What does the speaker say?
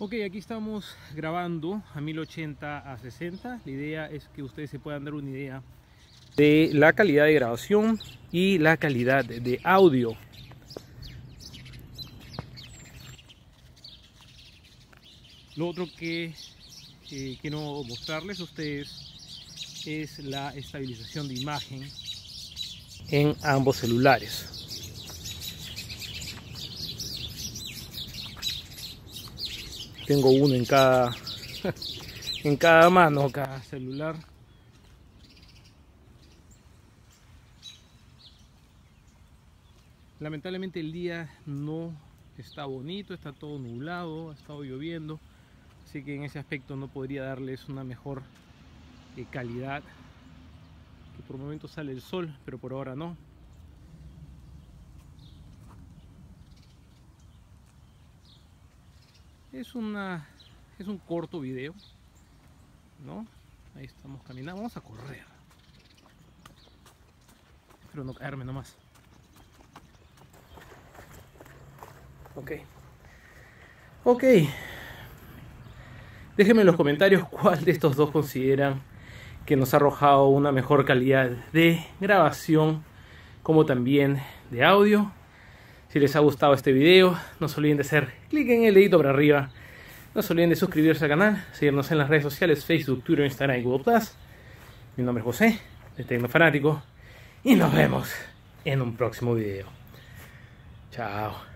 Ok, aquí estamos grabando a 1080x60. La idea es que ustedes se puedan dar una idea de la calidad de grabación y la calidad de audio. Lo otro que quiero mostrarles a ustedes es la estabilización de imagen en ambos celulares. Tengo uno en cada en cada mano, cada celular. Lamentablemente el día no está bonito, está todo nublado, ha estado lloviendo, así que en ese aspecto no podría darles una mejor calidad. Que por momentos sale el sol, pero por ahora no. Es un corto video, ¿no? Ahí estamos caminando, vamos a correr. Espero no caerme nomás. Ok. Déjenme en los comentarios cuál de estos dos consideran que nos ha arrojado una mejor calidad de grabación como también de audio. Si les ha gustado este video, no se olviden de hacer clic en el dedito para arriba. No se olviden de suscribirse al canal, seguirnos en las redes sociales, Facebook, Twitter, Instagram y Google+. Mi nombre es José, de Tecnofanático, y nos vemos en un próximo video. Chao.